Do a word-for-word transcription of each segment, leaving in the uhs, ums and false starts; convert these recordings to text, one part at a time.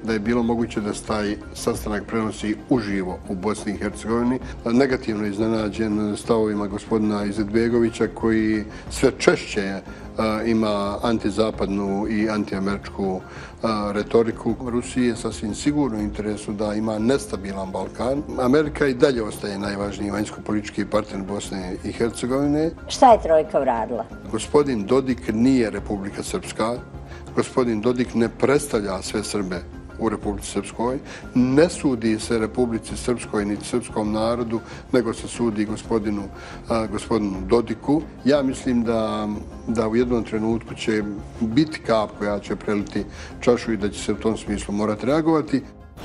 da je bilo moguće da se taj sastanak prenosi uživo u Bosni i Hercegovini. Negativno iznenađen stavovima gospodina Izetbegovića koji sve češće ima antizapadnu i antiameričku retoriku. Rusiji je sasvim sigurno u interesu da ima nestabilan Balkan. Amerika i dalje ostaje najvažniji vanjsko-politički partner Bosne i Hercegovine. Šta je trojka uradila? Gospodin Dodik nije Republika Srpska. Gospodin Dodik ne predstavlja sve Srbe u Republici Srpskoj. Ne sudi se Republici Srpskoj niti srpskom narodu, nego se sudi gospodinu, a, gospodinu Dodiku. Ja mislim da, da u jednom trenutku će biti kap koja će preliti čašu i da će se u tom smislu morati reagovati.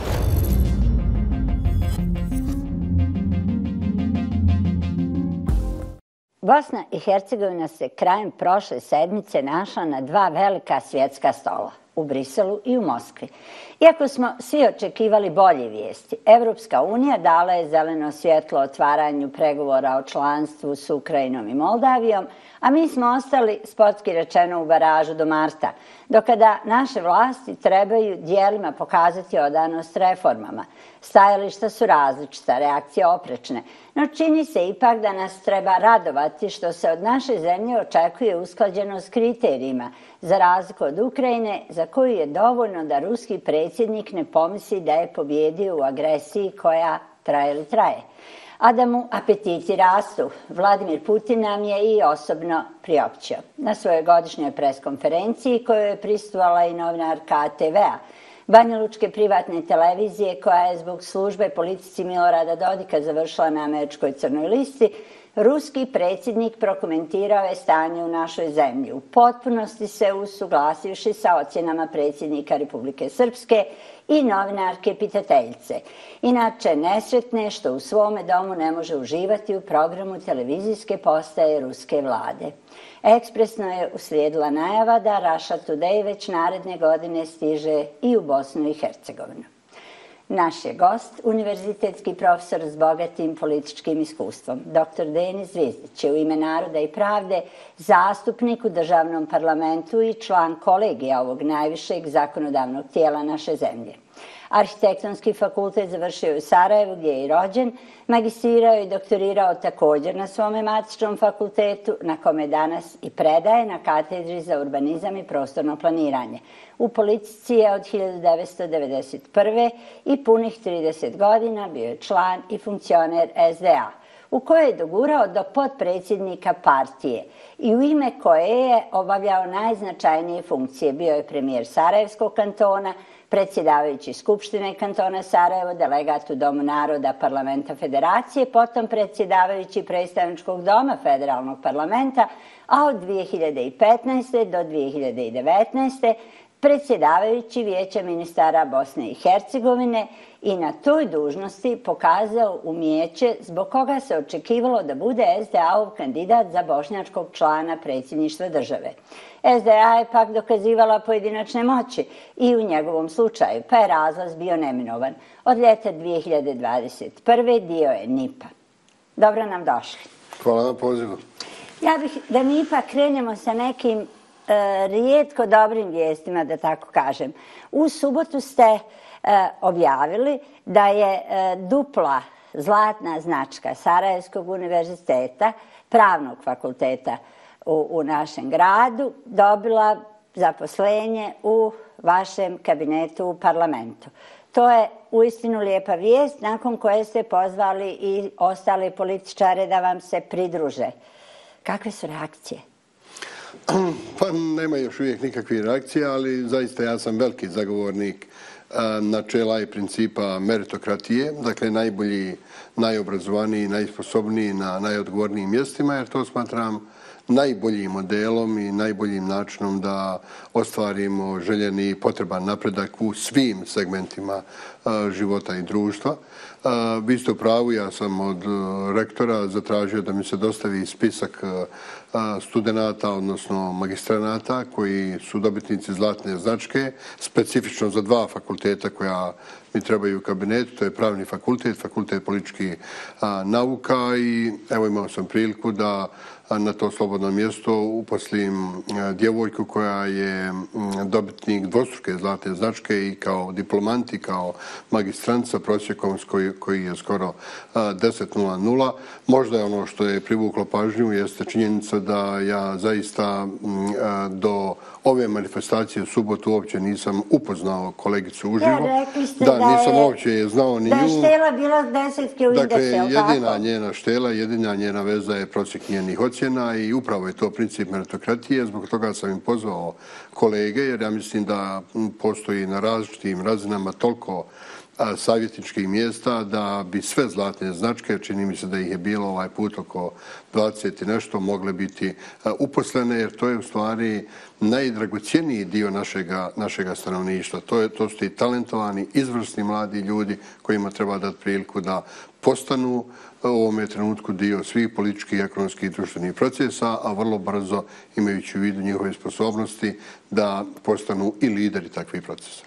Bosna i Hercegovina se krajem prošle sedmice našla na dva velika svjetska stola, u Briselu i u Moskvi. Iako smo svi očekivali bolje vijesti, Evropska unija dala je zeleno svjetlo otvaranju pregovora o članstvu s Ukrajinom i Moldavijom, a mi smo ostali, sportski rečeno, u baražu do marta, do kada naše vlasti trebaju dijelima pokazati odanost reformama. Stajališta su različita, reakcije oprečne, no čini se ipak da nas treba radovati što se od naše zemlje očekuje usklađenost s kriterijima, za razliku od Ukrajine, za koju je dovoljno da ruski predsjednik ne pomisli da je pobjedio u agresiji koja traje ili traje. A da mu apetiti rastu, Vladimir Putin nam je i osobno priopćio. Na svojoj godišnjoj preskonferenciji kojoj je prisustvovala i novinarka A T V-a, banjalučke privatne televizije koja je zbog službe politici Milorada Dodika završila na američkoj crnoj listi, ruski predsjednik prokomentirao je stanje u našoj zemlji, u potpunosti se usuglasivši sa ocjenama predsjednika Republike Srpske i novinarke pitateljice. Inače, nesretne što u svome domu ne može uživati u programu televizijske postaje ruske vlade. Ekspresno je uslijedila najava da Russia Today već naredne godine stiže i u Bosnu i Hercegovinu. Naš je gost, univerzitetski profesor s bogatim političkim iskustvom. doktor Denis Zvizdić je u ime Naroda i pravde zastupnik u državnom parlamentu i član kolegija ovog najvišeg zakonodavnog tijela naše zemlje. Arhitektonski fakultet završio je u Sarajevu gdje je i rođen, magistrirao i doktorirao također na svome matičnom fakultetu na kome danas i predaje na katedri za urbanizam i prostorno planiranje. U politici je od hiljadu devetsto devedeset prve i punih trideset godina bio je član i funkcioner S D A, u kojoj je dogurao do potpredsjednika partije i u ime koje je obavljao najznačajnije funkcije. Bio je premijer Sarajevskog kantona, predsjedavajući Skupštine kantona Sarajevo, delegat u Domu naroda Parlamenta Federacije, potom predsjedavajući Predstavničkog doma Federalnog parlamenta, a od dvije hiljade petnaeste. do dvije hiljade devetnaeste. predsjedavajući Vijeća ministara Bosne i Hercegovine i na toj dužnosti pokazao umijeće zbog koga se očekivalo da bude S D A-ov kandidat za bošnjačkog člana predsjedništva države. S D A je pak dokazivala pojedinačne moći i u njegovom slučaju, pa je razlaz bio neminovan. Od ljeta dvije hiljade dvadeset prve. dio je N I P-a. Dobro nam došli. Hvala na pozivu. Ja bih da mi ipak krenemo sa nekim e, rijetko dobrim vijestima, da tako kažem. U subotu ste e, objavili da je e, dupla zlatna značka Sarajevskog univerziteta, pravnog fakulteta u, u našem gradu, dobila zaposlenje u vašem kabinetu u parlamentu. To je uistinu lijepa vijest nakon koje ste pozvali i ostale političare da vam se pridruže. Kakve su reakcije? Pa nema još uvijek nikakvih reakcija, ali zaista ja sam veliki zagovornik načela i principa meritokratije, dakle najbolji, najobrazovaniji, najsposobniji na najodgovornijim mjestima, jer to smatram najboljim modelom i najboljim načinom da ostvarimo željeni i potreban napredak u svim segmentima života i društva. Vi ste u pravu, ja sam od rektora zatražio da mi se dostavi spisak studenata, odnosno magistranata koji su dobitnici zlatne značke, specifično za dva fakulteta koja mi trebaju u kabinetu, to je pravni fakultet, fakultet političkih nauka i evo imao sam priliku da na to slobodno mjesto uposlim djevojku koja je dobitnik dvostruke zlatne značke i kao diplomant i kao magistrant sa prosjekom koji je skoro deset nula nula. Možda je ono što je privuklo pažnju jeste činjenica da ja zaista do ove manifestacije u subotu uopće nisam upoznao kolegicu uživo. Da, rekli ste da, da nisam je, uopće je znao ni nju. Da je štela bila desetke u dakle, indeksu, jedina tako? njena štela, jedina njena veza je prosjek njenih ocjena i upravo je to princip meritokratije. Zbog toga sam im pozvao kolege, jer ja mislim da postoji na različitim razinama toliko savjetničkih mjesta da bi sve zlatne značke, čini mi se da ih je bilo ovaj put oko dvadeset i nešto, mogle biti uposlene, jer to je u stvari najdragocjeniji dio našega, našega stanovništva. To, je, to su i talentovani, izvrsni mladi ljudi kojima treba dati priliku da postanu u ovome trenutku dio svih političkih, ekonomskih i društvenih procesa, a vrlo brzo, imajući u vidu njihove sposobnosti, da postanu i lideri takvih procesa.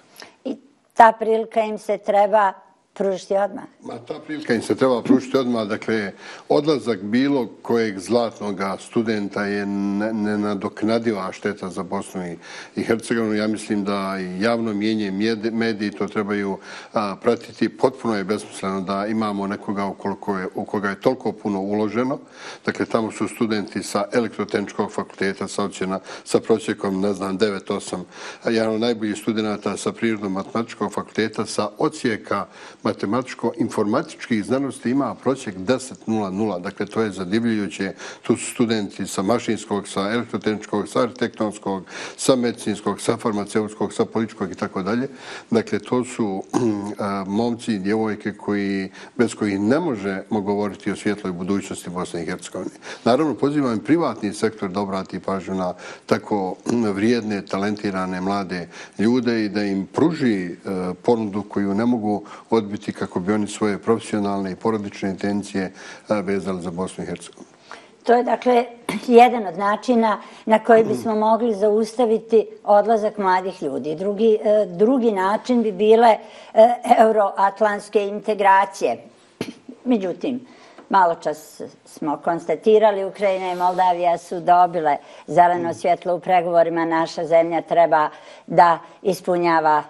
Ta prilika im se treba pružiti odmah. Ma, ta prilika im se treba pružiti odmah. Dakle, odlazak bilo kojeg zlatnog studenta je nenadoknadiva šteta za Bosnu i Hercegovinu. Ja mislim da i javno mijenje mediji to trebaju a, pratiti. Potpuno je besmisleno da imamo nekoga u, je, u koga je toliko puno uloženo. Dakle, tamo su studenti sa elektrotehničkog fakulteta sa ocjena, sa prosjekom, ne znam, devet osam. Jedan od najboljih studenata sa prirodno-matematičkog fakulteta sa ocijeka matematičko-informatičkih znanosti ima prosjek deset nula nula. Dakle, to je zadivljujuće. Tu su studenti sa mašinskog, sa elektrotehničkog, sa arhitektonskog, sa medicinskog, sa farmaceutskog, sa političkog i tako dalje. Dakle, to su momci i djevojke koji, bez kojih ne možemo govoriti o svjetloj budućnosti Bosne i Hercegovine. Naravno, pozivam privatni sektor da obrati pažnju na tako vrijedne, talentirane mlade ljude i da im pruži ponudu koju ne mogu odbiti kako bi oni svoje profesionalne i porodične intencije vezali za Bosnu i Hercegovinu. To je dakle jedan od načina na koji bismo mogli zaustaviti odlazak mladih ljudi. Drugi, drugi način bi bile euroatlantske integracije. Međutim, malo čas smo konstatirali, Ukrajina i Moldavija su dobile zeleno svjetlo u pregovorima. Naša zemlja treba da ispunjava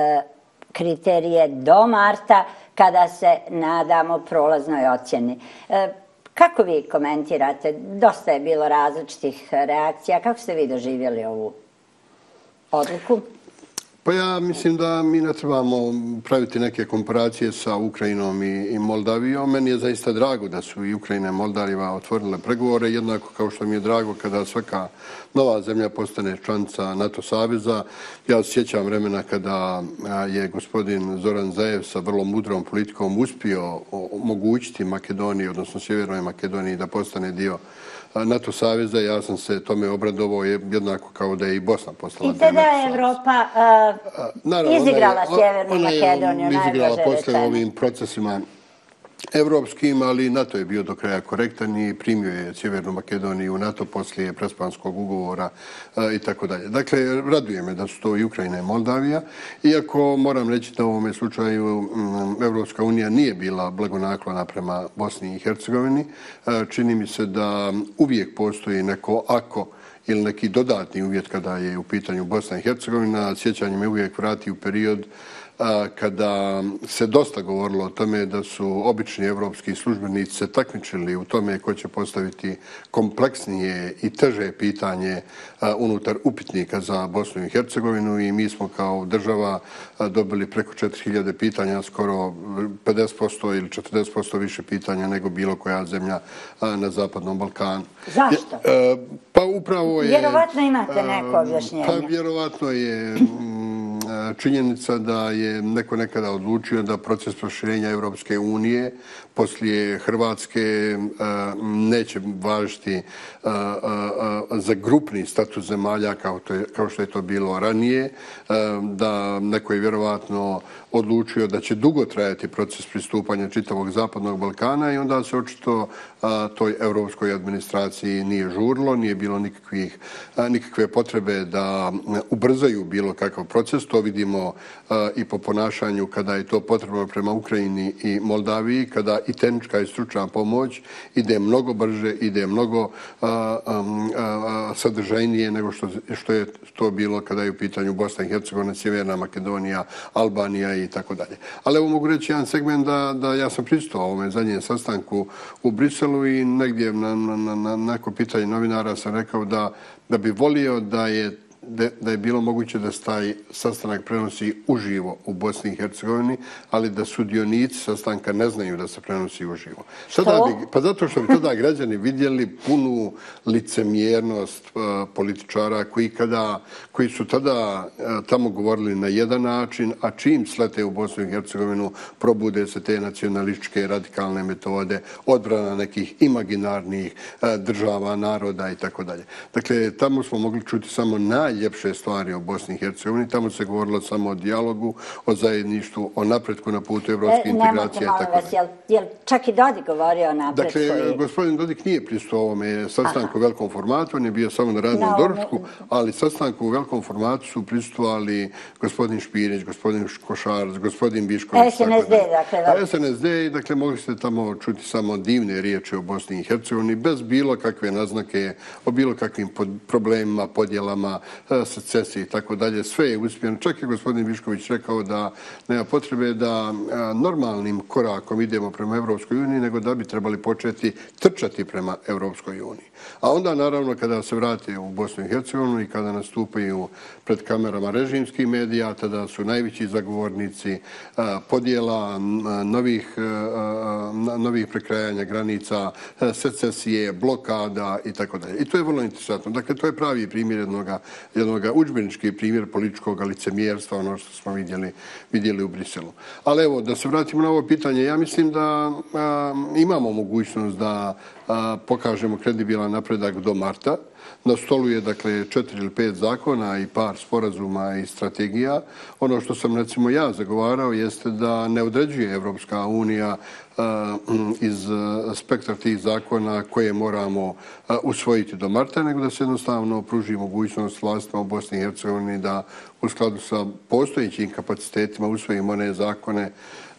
kriterije do marta, kada se nadamo prolaznoj ocjeni. Kako vi komentirate? Dosta je bilo različitih reakcija. Kako ste vi doživjeli ovu odluku? Pa ja mislim da mi ne trebamo praviti neke komparacije sa Ukrajinom i Moldavijom. Meni je zaista drago da su i Ukrajina i Moldavija otvorile pregovore, jednako kao što mi je drago kada svaka nova zemlja postane članica NATO saveza. Ja se sjećam vremena kada je gospodin Zoran Zaev sa vrlo mudrom politikom uspio omogućiti Makedoniji, odnosno Sjevernoj Makedoniji, da postane dio NATO saveza. Ja sam se tome obradovao jednako kao da je i Bosna postala dio NATO saveza. I tada je Evropa uh, izigrala Sjevernu Makedoniju, najbolje izigrala posle ovim procesima evropskim, ali NATO je bio do kraja korektan i primio je Sjevernu Makedoniju u NATO poslije prespanskog ugovora i tako dalje. Dakle, raduje me da su to i Ukrajina i Moldavija, iako moram reći da u ovome slučaju Evropska unija nije bila blagonaklona prema Bosni i Hercegovini. Čini mi se da uvijek postoji neko ako ili neki dodatni uvjet kada je u pitanju Bosna i Hercegovina. Sjećanje me uvijek vrati u period kada se dosta govorilo o tome da su obični evropski službenici se takmičili u tome ko će postaviti kompleksnije i teže pitanje unutar upitnika za Bosnu i Hercegovinu i mi smo kao država dobili preko četiri hiljade pitanja, skoro pedeset posto ili četrdeset posto više pitanja nego bilo koja zemlja na Zapadnom Balkanu. Zašto? Pa upravo je... Vjerovatno imate neko objašnjenje. Pa vjerovatno je činjenica da je neko nekada odlučio da proces proširenja Evropske unije poslije Hrvatske neće važiti za grupni status zemalja kao što je to bilo ranije, da neko je vjerovatno odlučio da će dugo trajati proces pristupanja čitavog Zapadnog Balkana i onda se očito toj evropskoj administraciji nije žurilo, nije bilo nikakve potrebe da ubrzaju bilo kakav proces. To vidimo i po ponašanju kada je to potrebno prema Ukrajini i Moldaviji, kada i tehnička i stručna pomoć ide mnogo brže, ide mnogo sadržajnije nego što je to bilo kada je u pitanju Bosna i Hercegovina, Sjeverna Makedonija, Albanija i tako dalje. Ali evo mogu reći jedan segment da ja sam prisustvovao ovome zadnjem sastanku u Briselu i negdje na neko pitanje novinara sam rekao da bi volio da je da je bilo moguće da se taj sastanak prenosi uživo u Bosni i Hercegovini, ali da sudionici sastanka ne znaju da se prenosi uživo. Što? Pa zato što bi tada građani vidjeli punu licemjernost političara koji su tada tamo govorili na jedan način, a čim slete u Bosnu i Hercegovinu probude se te nacionalističke radikalne metode, odbrana nekih imaginarnih država, naroda i tako dalje. Dakle, tamo smo mogli čuti samo naj ljepše stvari o Bosni i Hercegovini. Tamo se govorilo samo o dijalogu, o zajedništvu, o napretku na putu evropske integracije. Nemojte, molim vas, je li čak i Dodik govorio o napretku? Dakle, gospodin Dodik nije prisutovao ovome sastanku u velikom formatu, on je bio samo na radnom doručku, ali sastanku u velikom formatu su prisutovali gospodin Špirić, gospodin Košarac, gospodin Bišković. S N S D, dakle. S N S D, dakle, mogli ste tamo čuti samo divne riječi o Bosni i Hercegovini, bez bilo kakve naznake, o bilo kakvim problemima, podjelama, secesije i tako dalje. Sve je uspjeno. Čak je gospodin Višković rekao da nema potrebe da normalnim korakom idemo prema Evropskoj uniji, nego da bi trebali početi trčati prema Evropskoj uniji. A onda, naravno, kada se vrate u Bosnu i Hercegovinu i kada nastupaju pred kamerama režimskih medija, tada su najveći zagovornici podjela, novih prekrajanja granica, secesije, blokada i tako dalje. I to je vrlo interesantno. Dakle, to je pravi primjer jednoga jednoga udžbenički primjer političkog licemjerstva, ono što smo vidjeli u Briselu. Ali evo, da se vratimo na ovo pitanje, ja mislim da imamo mogućnost da pokažemo kredibilan napredak do marta. Na stolu je, dakle, četiri ili pet zakona i par sporazuma i strategija. Ono što sam, recimo, ja zagovarao jeste da ne određuje Evropska unija iz spektra tih zakona koje moramo usvojiti do marta, nego da se jednostavno pruži mogućnost vlastima u Bosni i Hercegovini da u skladu sa postojećim kapacitetima usvojimo one zakone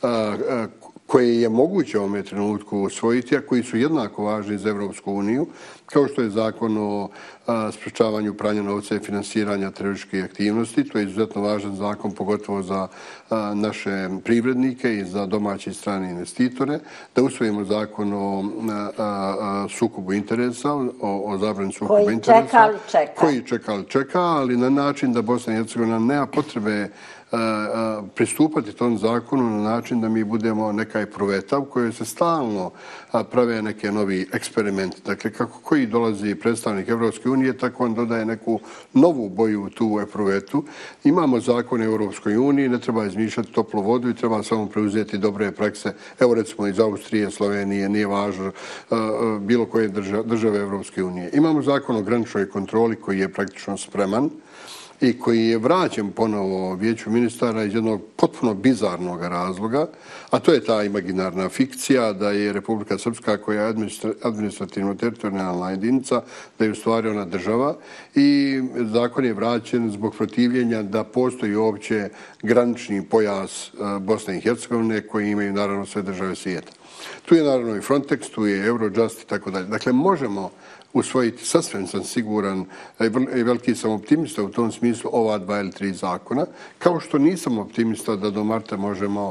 koje je moguće u ovome trenutku usvojiti, a koji su jednako važni za Evropsku uniju, kao što je zakon o sprečavanju pranja novca i finansiranja terorističkih aktivnosti. To je izuzetno važan zakon, pogotovo za naše privrednike i za domaće i strane investitore. Da usvojimo zakon o sukobu interesa, o zabrani sukoba interesa. Koji čeka, ali čeka. Koji čeka, ali čeka, ali na način da Bosna i Hercegovina nema potrebe pristupati tom zakonu na način da mi budemo nekaj proveta u kojoj se stalno prave neke novi eksperimenti. Dakle, kako koji dolazi predstavnik Evropske unije, tako on dodaje neku novu boju u tu provetu. Imamo zakon Evropskoj uniji, ne treba izmišljati toplu vodu i treba samo preuzeti dobre prakse. Evo, recimo, iz Austrije, Slovenije, nije važno bilo koje države Evropske unije. Imamo zakon o graničnoj kontroli koji je praktično spreman i koji je vraćen ponovo Vijeću ministara iz jednog potpuno bizarnog razloga, a to je ta imaginarna fikcija da je Republika Srpska, koja je administrativno-teritorijalna jedinica, da je u stvari ona država i zakon je vraćen zbog protivljenja da postoji uopće granični pojas Bosne i Hercegovine koji imaju naravno sve države svijeta. Tu je naravno i Frontex, tu je Eurojust i tako dalje. Dakle, možemo usvojiti, sasvim sam siguran i veliki sam optimista u tom smislu, ova dva ili tri zakona, kao što nisam optimista da do marta možemo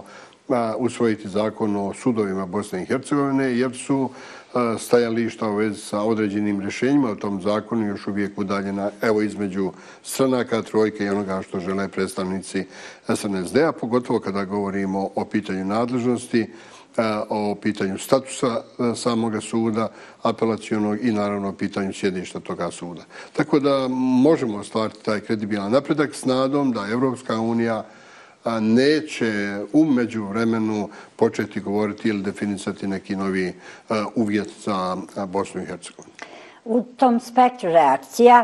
usvojiti zakon o sudovima Bosne i Hercegovine, jer su stajališta u vezi sa određenim rješenjima u tom zakonu još uvijek udaljena, evo, između stranaka trojke i onoga što žele predstavnici S N S D-a, pogotovo kada govorimo o pitanju nadležnosti, o pitanju statusa samoga suda, apelacionog i naravno o pitanju sjedišta toga suda. Tako da možemo ostvariti taj kredibilan napredak s nadom da Evropska unija neće u međuvremenu početi govoriti ili definisati neki novi uvjet za Bosnu i Hercegovinu. U tom spektru reakcija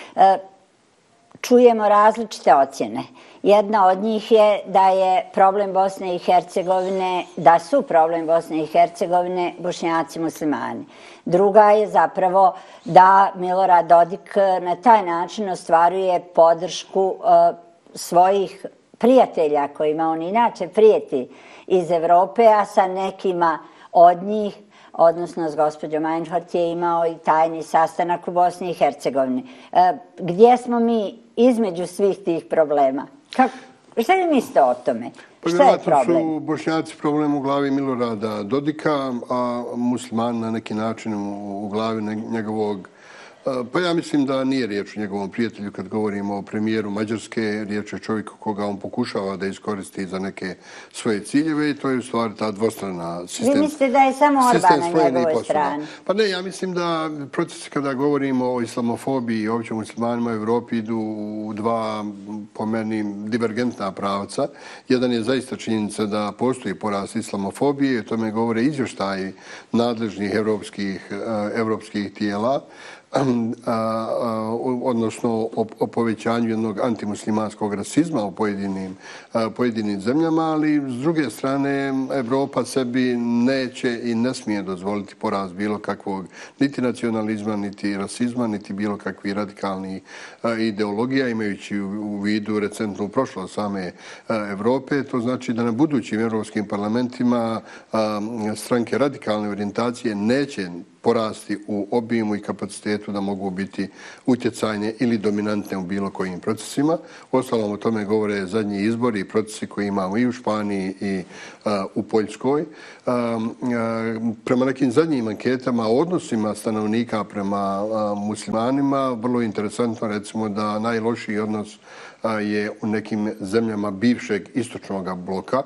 čujemo različite ocjene. Jedna od njih je da je problem Bosne i Hercegovine, da su problem Bosne i Hercegovine Bošnjaci muslimani. Druga je zapravo da Milorad Dodik na taj način ostvaruje podršku svojih prijatelja kojima on inače prijeti iz Evrope, a sa nekima od njih, odnosno s gospođom Einhorst, je imao i tajni sastanak u Bosni i Hercegovini. Gdje smo mi između svih tih problema? Šta vi mislite o tome? Šta je problem? Vjerojatno su Bošnjaci problem u glavi Milorada Dodika, a muslimani na neki način u glavi njegovog. Pa ja mislim da nije riječ o njegovom prijatelju kad govorimo o premijeru Mađarske, riječ je o čovjeku koga on pokušava da iskoristi za neke svoje ciljeve i to je u stvari ta dvostrana sistem. Vi mislite da je samo Orban na njegovoj strani? Pa ne, ja mislim da procesi kada govorimo o islamofobiji i opće muslimanima u Evropi idu u dva, po meni, divergentna pravca. Jedan je zaista činjenica da postoji porast islamofobije, o tome govore izvještaji nadležnih evropskih tijela, odnosno o povećanju jednog antimuslimanskog rasizma u pojedinim zemljama, ali s druge strane Evropa sebi neće i ne smije dozvoliti porast bilo kakvog niti nacionalizma, niti rasizma, niti bilo kakvih radikalnih ideologija, imajući u vidu recentnu prošlost same Evrope. To znači da na budućim evropskim parlamentima stranke radikalne orijentacije neće porasti u obimu i kapacitetu da mogu biti utjecajne ili dominantne u bilo kojim procesima. Uostalom o tome govore zadnji izbori i procesi koje imamo i u Španiji i u Poljskoj. Prema nekim zadnjim anketama o odnosima stanovnika prema muslimanima, vrlo interesantno recimo da najlošiji odnos je u nekim zemljama bivšeg istočnog bloka,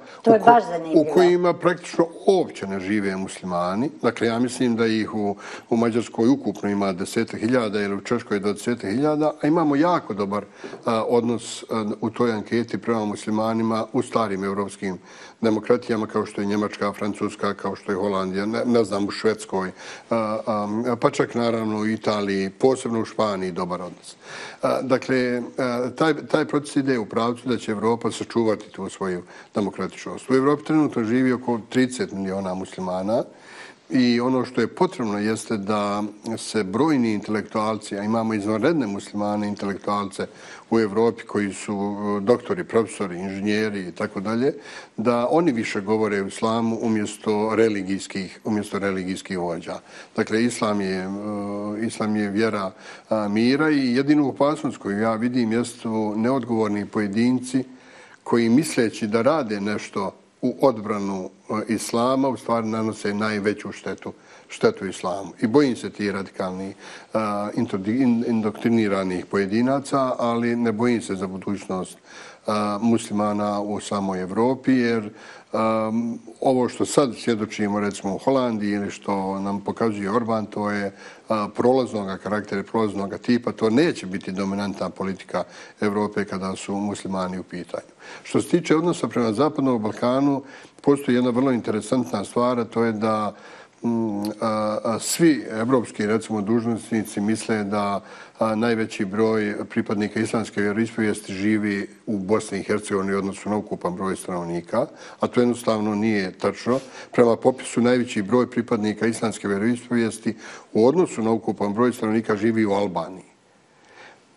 u kojima praktično uopće ne žive muslimani. Dakle, ja mislim da ih u, u Mađarskoj ukupno ima desetak hiljada ili u Češkoj dvadesetak hiljada, a imamo jako dobar a, odnos a, u toj anketi prema muslimanima u starim evropskim demokratijama kao što je Njemačka, Francuska, kao što je Holandija, ne, ne znam, u Švedskoj, a, a, pa čak naravno u Italiji, posebno u Španiji dobar odnos. A, dakle, a, taj, taj proces ide u pravcu da će Evropa sačuvati tu svoju demokratičnost. U Evropi trenutno živi oko trideset miliona muslimana i ono što je potrebno jeste da se brojni intelektualci, a imamo izvanredne muslimane intelektualce u Evropi koji su doktori, profesori, inženjeri i tako dalje, da oni više govore o islamu umjesto religijskih, umjesto religijskih vođa. Dakle, islam je, islam je vjera mira i jedinu opasnost koju ja vidim jesu neodgovorni pojedinci koji misleći da rade nešto u odbranu islama u stvari nanose najveću štetu, štetu islamu. I bojim se ti radikalni uh, indoktriniranih pojedinaca, ali ne bojim se za budućnost uh, muslimana u samoj Evropi, jer um, ovo što sad svjedočimo recimo u Holandiji ili što nam pokazuje Orban, to je uh, prolaznog karaktera, prolaznog tipa, to neće biti dominantna politika Evrope kada su muslimani u pitanju. Što se tiče odnosa prema Zapadnom Balkanu, postoji jedna vrlo interesantna stvar, to je da mm, a, a, svi evropski recimo dužnosnici misle da a, najveći broj pripadnika islamske vjeroispovijesti živi u Bosni i Hercegovini u odnosu na ukupan broj stanovnika, a to jednostavno nije tačno. Prema popisu najveći broj pripadnika islamske vjeroispovijesti u odnosu na ukupan broj stanovnika živi u Albaniji.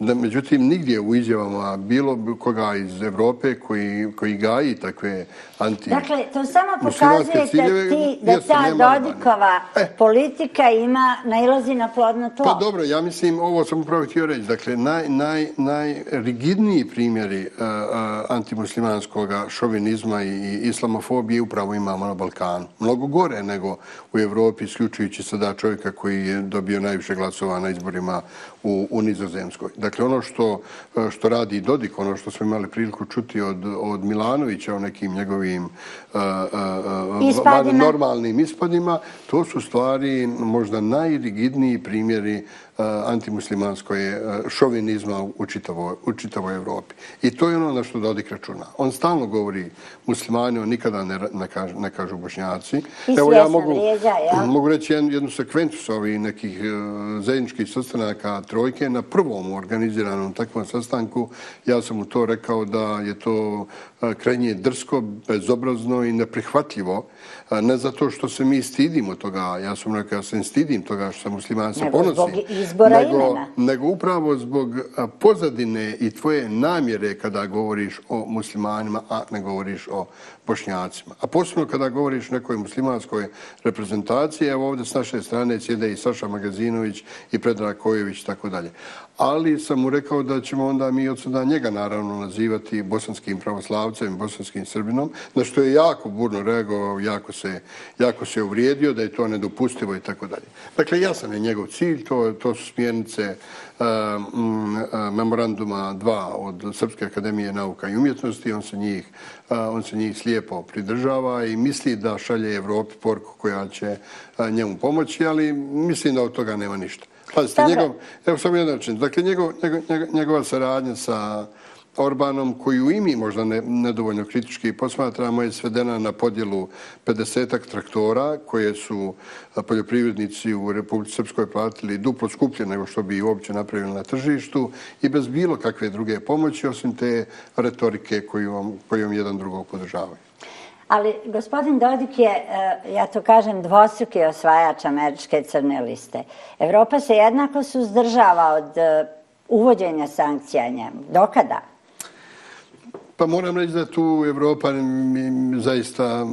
Međutim, nigdje u izjavama bilo koga iz Evrope koji, koji gaji takve anti... Dakle, to samo pokazuje ti da ta Dodikova e. politika ima, nailazi na plodno tlo. Pa dobro, ja mislim, ovo sam upravo htio reći, dakle, naj, naj, najrigidniji primjeri uh, uh, antimuslimanskog šovinizma i islamofobije upravo imamo na Balkanu. Mnogo gore nego u Evropi, isključujući sada čovjeka koji je dobio najviše glasova na izborima u, u Nizozemskoj. Dakle, ono što, što radi Dodik, ono što smo imali priliku čuti od, od Milanovića o nekim njegovim uh, uh, normalnim ispadima, to su stvari možda najrigidniji primjeri uh, antimuslimanskog uh, šovinizma u čitavoj, u čitavoj Evropi. I to je ono na što Dodik računa. On stalno govori muslimani, on nikada ne, ne, kažu, ne kažu Bošnjaci. Evo ja mogu, vrijeđa, ja? mogu reći jednu, jednu sekvencu s ovih nekih uh, zajedničkih sastanaka trojke. Na prvom organiziranom takvom sastanku ja sam mu to rekao da je to uh, krajnje drsko, bezobrazno i neprihvatljivo. Uh, ne zato što se mi stidimo toga, ja sam rekao ja se ne stidim toga što sam musliman se ponosi. Nego zbog izbora nego, imena. Nego upravo zbog uh, pozadine i tvoje namjere kada govoriš o muslimanima, a ne govoriš o Bošnjacima. A posebno kada govoriš o nekoj muslimanskoj reprezentaciji, evo ovdje s naše strane sjede i Saša Magazinović i Predrag Kojević i tako dalje. Ali sam mu rekao da ćemo onda mi od sada njega naravno nazivati bosanskim pravoslavcem, bosanskim Srbinom, na što je jako burno reagovao, jako se, jako se uvrijedio, da je to nedopustivo i tako dalje. Dakle, jasan je njegov cilj, to, to su smjernice uh, um, uh, memoranduma dva od Srpske akademije nauka i umjetnosti, on se njih, uh, on se njih slijepo pridržava i misli da šalje Evropi poruku koja će uh, njemu pomoći, ali mislim da od toga nema ništa. Pazite, njegov, evo samo jedan način, dakle njegov, njegov, njegova saradnja sa Orbanom, koju i mi možda ne, nedovoljno kritički posmatramo, je svedena na podjelu pedesetak traktora koje su poljoprivrednici u Republici Srpskoj platili duplo skuplje nego što bi uopće napravili na tržištu i bez bilo kakve druge pomoći, osim te retorike kojom, kojom jedan drugog podržavaju. Ali gospodin Dodik je, ja to kažem, dvostruki osvajač američke crne liste. Evropa se jednako suzdržava od uvođenja sankcija njemu. Dokada? Pa moram reći da tu Evropa zaista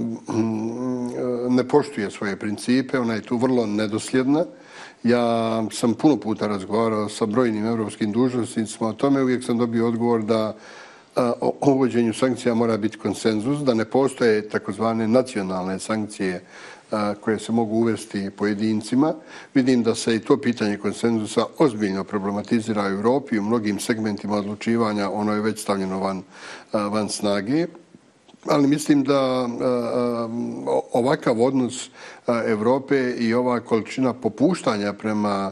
ne poštuje svoje principe, ona je tu vrlo nedosljedna. Ja sam puno puta razgovarao sa brojnim evropskim dužnosnicima o tome, uvijek sam dobio odgovor da o uvođenju sankcija mora biti konsenzus, da ne postoje takozvane nacionalne sankcije koje se mogu uvesti pojedincima. Vidim da se i to pitanje konsenzusa ozbiljno problematizira u Europi i u mnogim segmentima odlučivanja ono je već stavljeno van, van snage. Ali mislim da ovakav odnos Evrope i ova količina popuštanja prema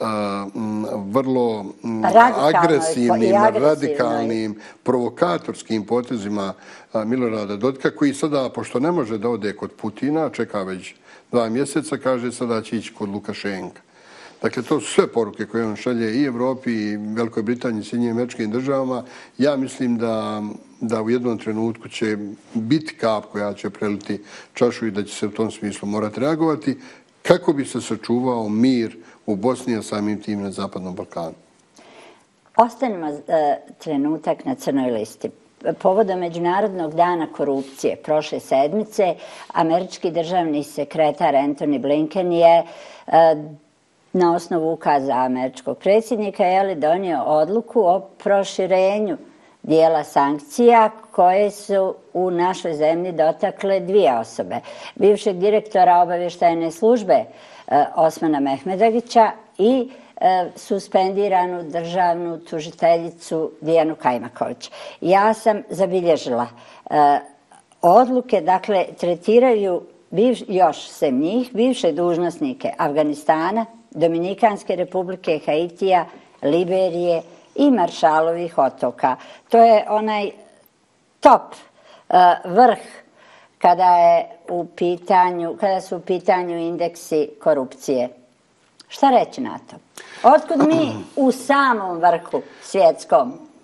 vrlo agresivnim, radikalnim, provokatorskim potezima Milorada Dodika, koji sada, pošto ne može da ode kod Putina, čeka već dva mjeseca, kaže sada će ići kod Lukašenka. Dakle, to su sve poruke koje on šalje i Evropi, i Velikoj Britaniji, i Sjedinjenim Američkim Državama. Ja mislim da, da u jednom trenutku će biti kap koja će preliti čašu i da će se u tom smislu morati reagovati kako bi se sačuvao mir u Bosni, a samim tim na Zapadnom Balkanu. Ostanimo uh, trenutak na crnoj listi. Povodom Međunarodnog dana korupcije prošle sedmice, američki državni sekretar Antony Blinken je uh, na osnovu ukaza američkog predsjednika je donio odluku o proširenju dijela sankcija koje su u našoj zemlji dotakle dvije osobe. Bivšeg direktora obavještajne službe Osmana Mehmedagića i suspendiranu državnu tužiteljicu Dijanu Kajmaković. Ja sam zabilježila odluke, dakle, tretiraju bivš, još sem njih bivše dužnosnike Afganistana, Dominikanske republike, Haitija, Liberije i Maršalovih otoka. To je onaj top uh, vrh kada je u pitanju, kada su u pitanju indeksi korupcije. Šta reći na to? Otkud mi u samom vrhu svjetskom?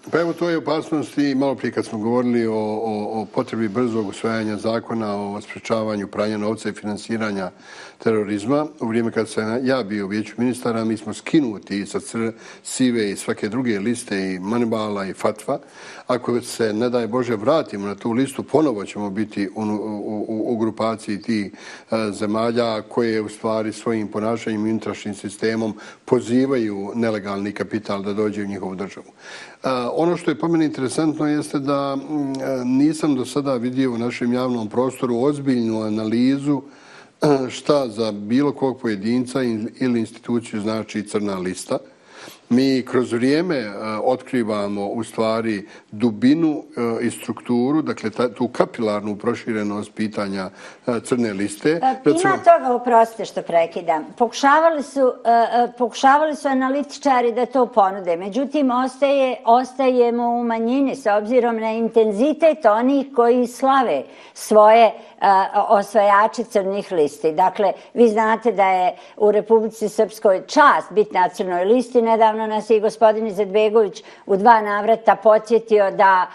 Pa evo, to je opasnost i malo prije kad smo govorili o, o, o potrebi brzog usvajanja zakona o sprečavanju pranja novca i finansiranja terorizma. U vrijeme kad sam ja bio u vijeću ministara, mi smo skinuti sa cr, sive i svake druge liste i Manibala i Fatva. Ako se, ne daj Bože, vratimo na tu listu, ponovo ćemo biti u, u, u, u grupaciji tih uh, zemalja koje u stvari svojim ponašanjem i unutrašnjim sistemom pozivaju nelegalni kapital da dođe u njihovu državu. Uh, ono što je po meni interesantno jeste da uh, nisam do sada vidio u našem javnom prostoru ozbiljnu analizu uh, šta za bilo kog pojedinca ili instituciju znači crna lista. Mi kroz vrijeme uh, otkrivamo u stvari dubinu uh, i strukturu, dakle ta, tu kapilarnu proširenost pitanja uh, crne liste. Recimo... Ima toga, oprostite što prekidam. Pokušavali su, uh, pokušavali su analitičari da to ponude, međutim ostaje, ostajemo u manjini s obzirom na intenzitet onih koji slave svoje uh, osvajače crnih listi. Dakle, vi znate da je u Republici Srpskoj čast biti na crnoj listi. Nedavno nas je i gospodin Izetbegović u dva navrata podsjetio da,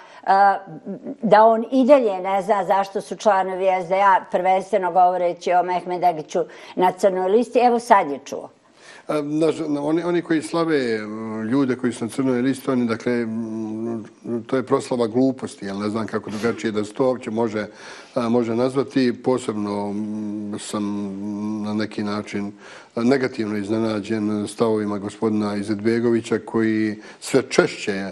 da on i dalje ne zna zašto su članovi S D A, prvenstveno govoreći o Mehmedagiću, na crnoj listi. Evo sad je čuo. Oni, oni koji slave ljude koji su na crnoj listi, oni, dakle, to je proslava gluposti, jel ne znam kako drugačije da se to uopće može, može nazvati. Posebno sam na neki način negativno iznenađen stavovima gospodina Izetbegovića koji sve češće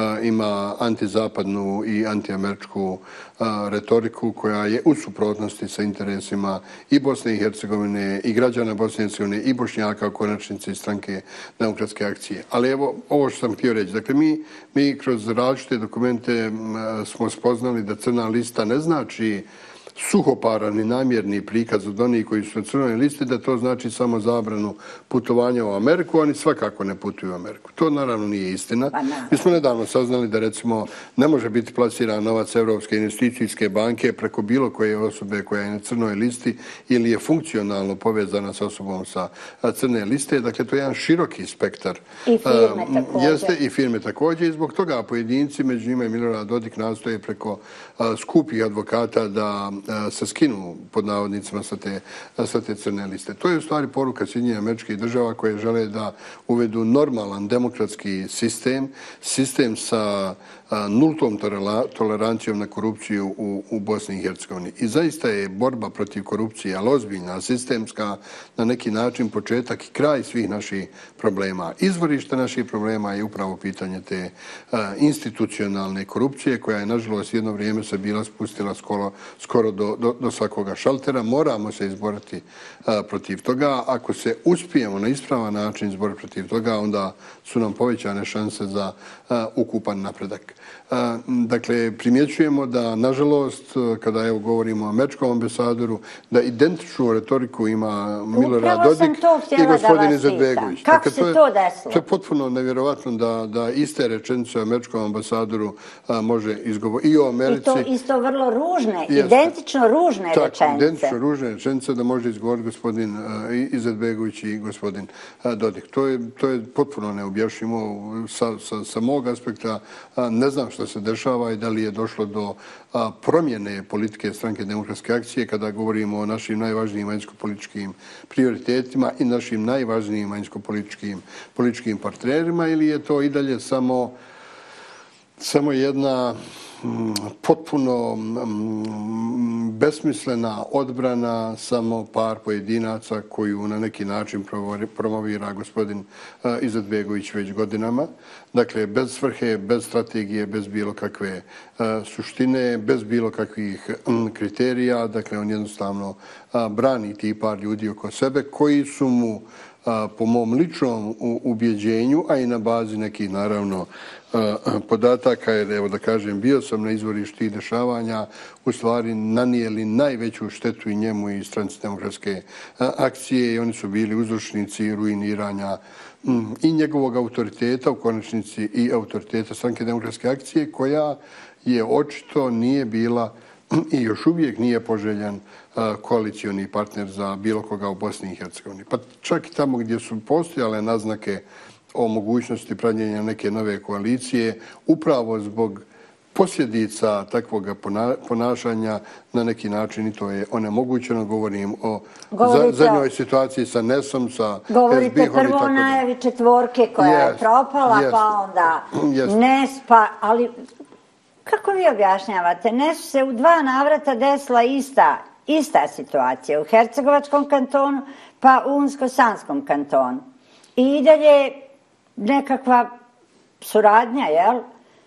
ima antizapadnu i antiameričku retoriku koja je u suprotnosti sa interesima i Bosne i Hercegovine i građana Bosne i Hercegovine i Bošnjaka u konačnici stranke Demokratske akcije. Ali evo, ovo što sam htio reći. Dakle, mi, mi kroz različite dokumente smo spoznali da crna lista ne znači suhoparan i namjerni prikaz od onih koji su na crnoj listi, da to znači samo zabranu putovanja u Ameriku, oni svakako ne putuju u Ameriku. To naravno nije istina. Mi smo nedavno saznali da recimo ne može biti plasiran novac Evropske investicijske banke preko bilo koje osobe koja je na crnoj listi ili je funkcionalno povezana sa osobom sa crne liste. Dakle, to je jedan široki spektar. I firme također. Jeste, i firme također. I zbog toga pojedinci, među njima i Milorad Dodik, nastoje preko skupih advokata da se skinu pod navodnicima sa te, sa te crne liste. To je u stvari poruka Sjedinjenih Američkih Država koje žele da uvedu normalan demokratski sistem, sistem sa nultom tolerancijom na korupciju u, u Bosni i Hercegovini. I zaista je borba protiv korupcije, ali ozbiljna, sistemska, na neki način početak i kraj svih naših problema. Izvorište naših problema je upravo pitanje te uh, institucionalne korupcije koja je, nažalost, jedno vrijeme se bila spustila skoro, skoro do, do, do svakoga šaltera. Moramo se izboriti uh, protiv toga. Ako se uspijemo na ispravan način izboriti protiv toga, onda su nam povećane šanse za uh, ukupan napredak. Dakle, primjećujemo da, nažalost, kada evo govorimo o američkom ambasadoru, da identičnu retoriku ima Milorad Dodik i gospodin Izetbegović. Kako dakle, se to, je, to desilo? To je potpuno nevjerovatno da, da iste rečenice o američkom ambasadoru a, može izgovoriti i o Americi. I to isto vrlo ružne, jeste. Identično ružne tak, rečenice. Identično ružne rečenice da može izgovoriti gospodin a, Izetbegović i gospodin a, Dodik. To je, to je potpuno neobjašnjivo sa, sa, sa mog aspekta. A, ne znam što se dešava i da li je došlo do a, promjene politike stranke Demokratske akcije kada govorimo o našim najvažnijim vanjsko-političkim prioritetima i našim najvažnijim vanjsko-političkim političkim partnerima ili je to i dalje samo, samo jedna m, potpuno m, besmislena odbrana samo par pojedinaca koju na neki način promovira gospodin a, Izetbegović već godinama. Dakle, bez svrhe, bez strategije, bez bilo kakve uh, suštine, bez bilo kakvih um, kriterija. Dakle, on jednostavno uh, brani ti par ljudi oko sebe koji su mu, uh, po mom ličnom ubjeđenju, a i na bazi nekih, naravno, uh, podataka, jer, evo da kažem, bio sam na izvorištu tih dešavanja, u stvari nanijeli najveću štetu i njemu i stranci Demokratske uh, akcije i oni su bili uzročnici ruiniranja i njegovog autoriteta, u konačnici i autoriteta stranke Demokratske akcije, koja je očito nije bila i još uvijek nije poželjan koalicioni partner za bilo koga u Bosni i Hercegovini. Pa čak i tamo gdje su postojale naznake o mogućnosti pravljenja neke nove koalicije, upravo zbog posljedica takvog ponašanja na neki način i to je onemogućeno. Govorim o zadnjoj situaciji sa Nesom, sa S B I-om i tako da. Govorite prvo o najavi četvorke koja je propala, pa onda Nes, pa, ali kako vi objašnjavate? Nesu se u dva navrata desila ista, ista situacija u Hercegovačkom kantonu, pa u Unsko-Sanskom kantonu. I dalje nekakva suradnja, jel?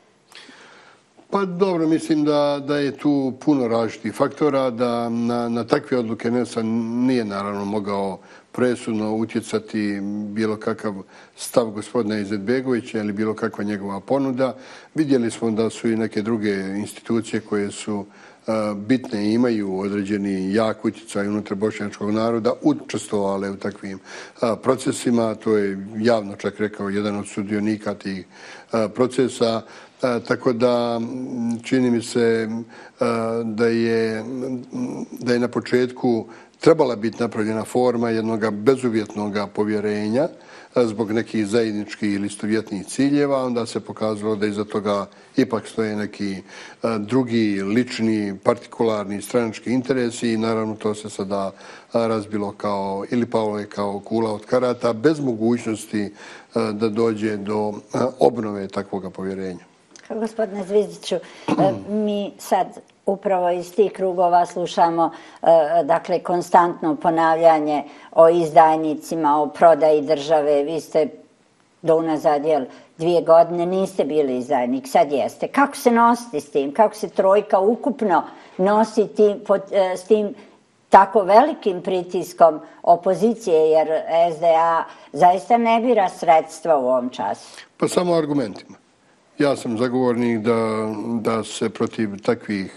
Pa dobro, mislim da, da je tu puno različitih faktora, da na, na takve odluke Nesa nije naravno mogao presudno utjecati bilo kakav stav gospodina Izetbegovića ili bilo kakva njegova ponuda. Vidjeli smo da su i neke druge institucije koje su bitne i imaju određeni jak utjecaj unutar bošnjačkog naroda učestvovale u takvim procesima. To je javno čak rekao jedan od sudionika tih procesa. Tako da čini mi se da je, da je na početku trebala biti napravljena forma jednog bezuvjetnog povjerenja zbog nekih zajedničkih ili istovjetnih ciljeva, onda se pokazalo da iza toga ipak stoje neki drugi, lični, partikularni, stranački interesi i naravno to se sada razbilo kao, ili palo je kao kula od karata, bez mogućnosti da dođe do obnove takvog povjerenja. Gospodine Zvizdiću, mi sad upravo iz tih krugova slušamo dakle konstantno ponavljanje o izdajnicima, o prodaji države. Vi ste do unazad jel, dvije godine niste bili izdajnik, sad jeste. Kako se nositi s tim? Kako se trojka ukupno nosi tim, pod, s tim tako velikim pritiskom opozicije, jer S D A zaista ne bira sredstva u ovom času? Pa samo argumentima. Ja sam zagovornik da, da se protiv takvih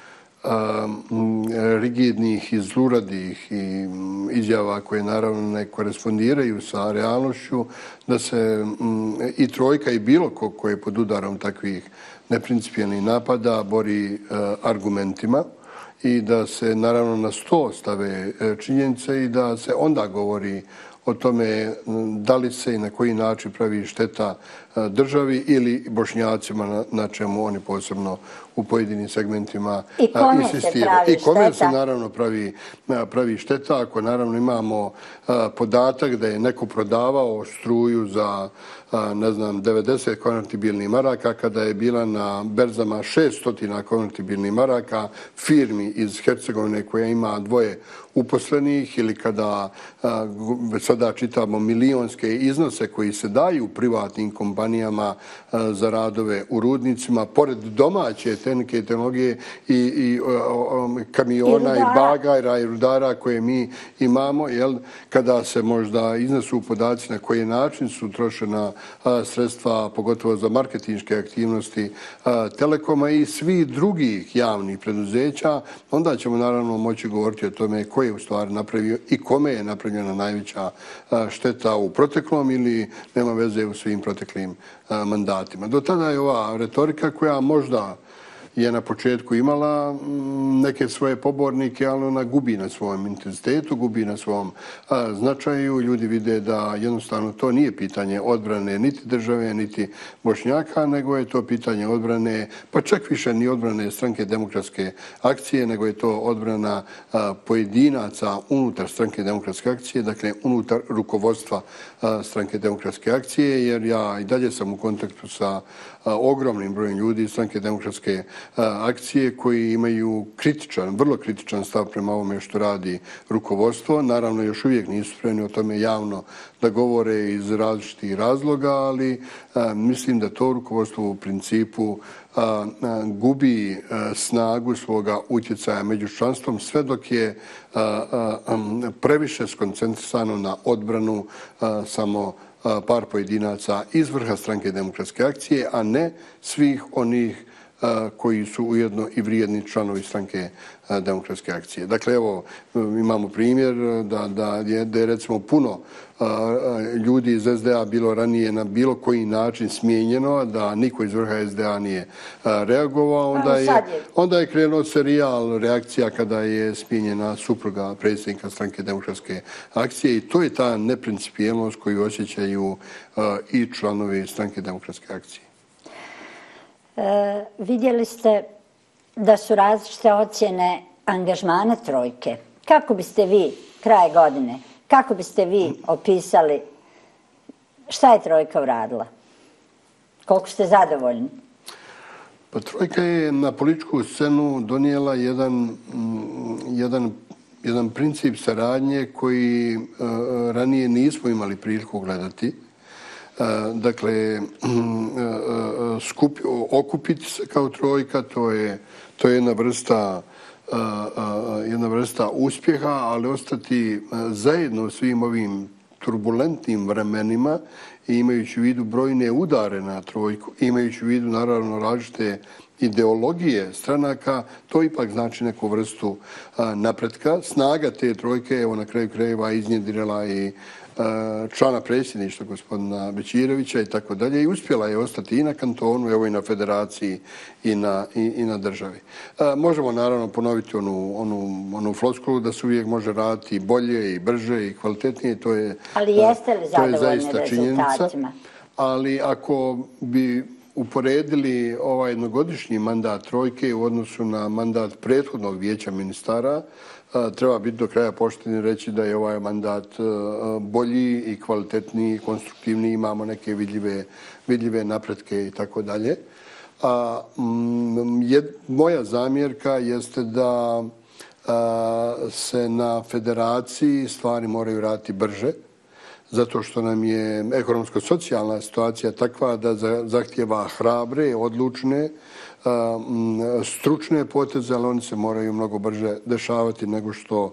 um, rigidnih i zluradih i izjava koje naravno ne korespondiraju sa realnošću, da se um, i trojka i bilo ko koji je pod udarom takvih neprincipijelnih napada bori uh, argumentima i da se naravno na sto stave činjenice i da se onda govori o tome da li se i na koji način pravi šteta državi ili Bošnjacima na, na čemu oni posebno u pojedinim segmentima insistiraju. I kome se naravno pravi, pravi šteta ako naravno imamo podatak da je neko prodavao struju za ne znam, devedeset konvertibilnih maraka kada je bila na berzama šesto konvertibilnih maraka firmi iz Hercegovine koja ima dvoje uposlenih ili kada sada čitamo milionske iznose koji se daju privatnim kompanijama za radove u rudnicima, pored domaće tehnike i tehnologije i, i kamiona i, i bagajra i rudara koje mi imamo, jel, kada se možda iznesu podaci na koji način su trošena sredstva, pogotovo za marketinške aktivnosti Telekoma i svih drugih javnih preduzeća, onda ćemo naravno moći govoriti o tome ko je u stvari napravio i kome je napravljena najveća šteta u proteklom ili nema veze u svim proteklim mandatima. Do tada je ova retorika koja možda je na početku imala neke svoje pobornike, ali ona gubi na svom intenzitetu, gubi na svom značaju. Ljudi vide da jednostavno to nije pitanje odbrane niti države, niti Bošnjaka, nego je to pitanje odbrane, pa čak više ni odbrane Stranke demokratske akcije, nego je to odbrana pojedinaca unutar Stranke demokratske akcije, dakle unutar rukovodstva Stranke demokratske akcije, jer ja i dalje sam u kontaktu sa ogromnim brojem ljudi iz Stranke demokratske akcije koji imaju kritičan, vrlo kritičan stav prema ovome što radi rukovodstvo. Naravno, još uvijek nisu spremni o tome javno da govore iz različitih razloga, ali a, mislim da to rukovodstvo u principu a, a, gubi a, snagu svoga utjecaja među članstvom sve dok je a, a, a, previše skoncentrisano na odbranu a, samo par pojedinaca iz vrha Stranke demokratske akcije, a ne svih onih koji su ujedno i vrijedni članovi stranke Demokratske akcije. Dakle, evo, imamo primjer da, da, je, da je recimo puno ljudi iz es de a bilo ranije na bilo koji način smijenjeno, da niko iz vrha es de a nije reagovao. Onda je, onda je krenuo serijal reakcija kada je smijenjena supruga predsjednika stranke Demokratske akcije i to je ta neprincipijelnost koju osjećaju i članovi stranke Demokratske akcije. E, vidjeli ste da su različite ocjene angažmana trojke. Kako biste vi, kraj godine, kako biste vi opisali šta je trojka uradila? Koliko ste zadovoljni? Pa trojka je na političku scenu donijela jedan, jedan, jedan princip saradnje koji uh, ranije nismo imali priliku gledati. Dakle, skup, okupiti se kao trojka, to je, to je jedna vrsta, jedna vrsta uspjeha, ali ostati zajedno u svim ovim turbulentnim vremenima i imajući u vidu brojne udare na trojku, imajući u vidu naravno različite ideologije stranaka, to ipak znači neku vrstu napretka. Snaga te trojke, evo na kraju krajeva iznjedrila i člana predsjedništva gospodina Bećirovića i tako dalje i uspjela je ostati i na kantonu, evo i na federaciji i na, i, i na državi. E, možemo naravno ponoviti onu, onu, onu floskulu da se uvijek može raditi bolje i brže i kvalitetnije. To je, ali jeste li zadovoljni rezultatima? Ali ako bi uporedili ovaj jednogodišnji mandat trojke u odnosu na mandat prethodnog vijeća ministara, treba biti do kraja pošten i reći da je ovaj mandat bolji i kvalitetniji i konstruktivniji. Imamo neke vidljive, vidljive napretke i tako dalje. A moja zamjerka jeste da se na federaciji stvari moraju raditi brže, zato što nam je ekonomsko-socijalna situacija takva da zahtjeva hrabre, odlučne, stručne poteze, ali oni se moraju mnogo brže dešavati nego što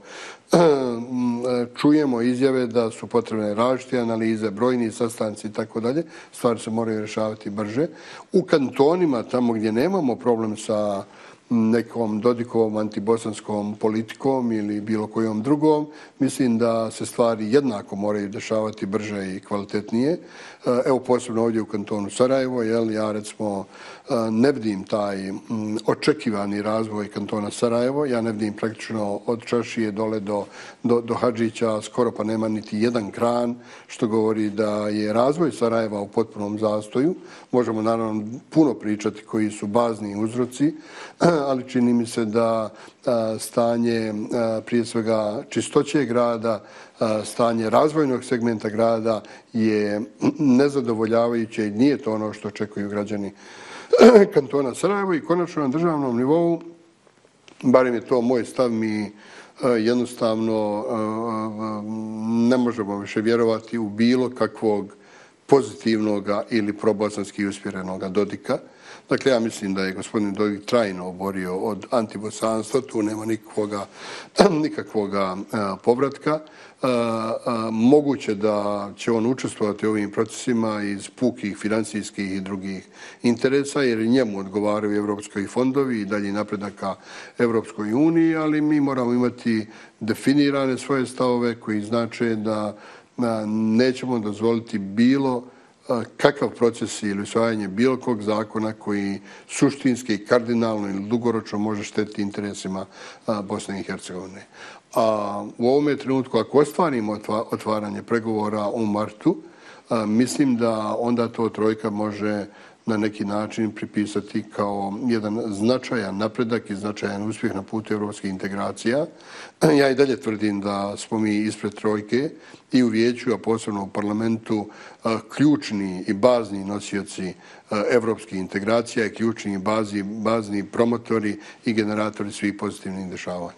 čujemo izjave da su potrebne različite analize, brojni sastanci i tako dalje. Stvari se moraju rješavati brže. U kantonima, tamo gdje nemamo problem sa nekom Dodikovom antibosanskom politikom ili bilo kojom drugom, mislim da se stvari jednako moraju dešavati brže i kvalitetnije. Evo posebno ovdje u kantonu Sarajevo, jel, ja recimo ne vidim taj očekivani razvoj kantona Sarajevo, ja ne vidim praktično od Čašije dole do, do, do Hadžića, skoro pa nema niti jedan kran, što govori da je razvoj Sarajeva u potpunom zastoju. Možemo naravno puno pričati koji su bazni uzroci, ali čini mi se da stanje prije svega čistoće grada, stanje razvojnog segmenta grada je nezadovoljavajuće i nije to ono što očekuju građani kantona Sarajevo i konačno na državnom nivou, barem je to moj stav, mi jednostavno ne možemo više vjerovati u bilo kakvog pozitivnog ili probosanski usmjerenog Dodika. Dakle, ja mislim da je gospodin Dodik trajno oborio od antibosanstva, tu nema nikakvoga, nikakvoga povratka. Moguće da će on učestvovati u ovim procesima iz pukih financijskih i drugih interesa, jer njemu odgovaraju evropski fondovi i dalje napredaka Evropskoj uniji, ali mi moramo imati definirane svoje stavove koji znače da nećemo dozvoliti bilo kakav proces ili usvajanje bilo kog zakona koji suštinski, kardinalno ili dugoročno može štetiti interesima Bosne i Hercegovine. A u ovome trenutku, ako ostvarimo otvaranje pregovora u martu, mislim da onda to trojka može na neki način pripisati kao jedan značajan napredak i značajan uspjeh na putu evropskih integracija. Ja i dalje tvrdim da smo mi ispred trojke i u vijeću, a posebno u parlamentu, ključni i bazni nosioci evropskih integracija i ključni i bazni, bazni promotori i generatori svih pozitivnih dešavanja.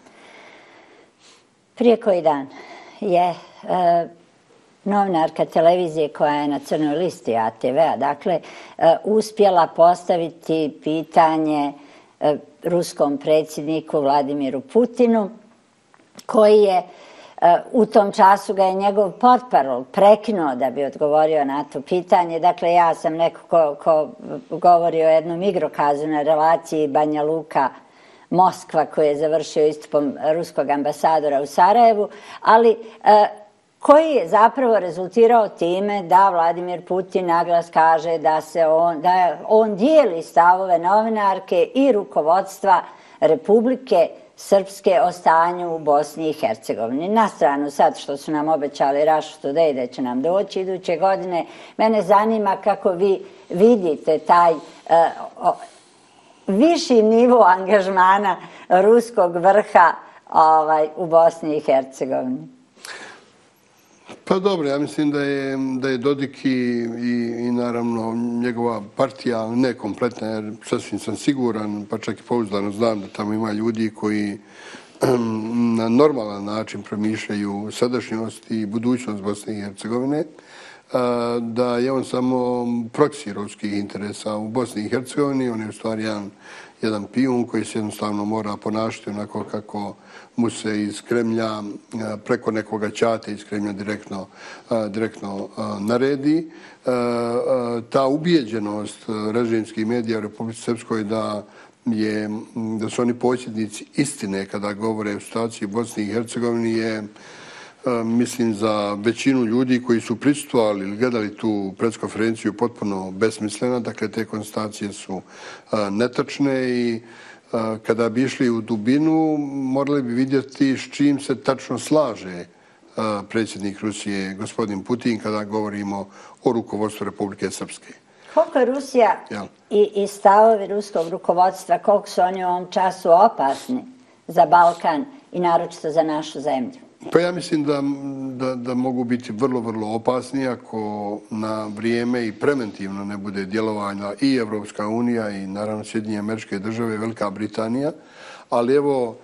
Prije koji dan je uh... novinarka televizije koja je na crnoj listi a te ve-a, dakle, uspjela postaviti pitanje ruskom predsjedniku Vladimiru Putinu, koji je U tom času ga je njegov portparol prekinuo da bi odgovorio na to pitanje. Dakle, ja sam neko ko, ko govori o jednom igrokazu na relaciji Banja Luka Moskva koji je završio istupom ruskog ambasadora u Sarajevu, ali koji je zapravo rezultirao time da Vladimir Putin naglas kaže da, se on, da on dijeli stavove novinarke i rukovodstva Republike Srpske o stanju u Bosni i Hercegovini. Na stranu sad što su nam obećali Russia Today da će nam doći iduće godine, mene zanima kako vi vidite taj uh, o, viši nivo angažmana ruskog vrha ovaj, u Bosni i Hercegovini. Pa dobro, ja mislim da je, da je Dodik i, i, i naravno njegova partija ne kompletna, jer sasvim sam siguran, pa čak i pouzdano znam da tamo ima ljudi koji na normalan način promišljaju sadašnjost i budućnost Bosne i Hercegovine, da je on samo proksi ruskih interesa u Bosni i Hercegovini. On je u stvari jedan, jedan pijun koji se jednostavno mora ponašati onako kako mu se iz Kremlja preko nekoga ćate iz Kremlja direktno, direktno naredi. Ta ubijeđenost režimskih medija u Republici Srpskoj da je, da su oni posjednici istine kada govore o situaciji u Bosni i Hercegovini je, mislim, za većinu ljudi koji su prisustvovali ili gledali tu preskonferenciju potpuno besmislena. Dakle, te konstatacije su netačne i kada bi išli u dubinu, morali bi vidjeti s čim se tačno slaže predsjednik Rusije, gospodin Putin, kada govorimo o rukovodstvu Republike Srpske. Koliko je Rusija i, i stavovi ruskog rukovodstva, koliko su oni u ovom času opasni za Balkan i naročito za našu zemlju? Pa ja mislim da, da, da mogu biti vrlo, vrlo opasni ako na vrijeme i preventivno ne bude djelovanja i Evropska unija i naravno Sjedinjene Američke Države i Velika Britanija. Ali evo,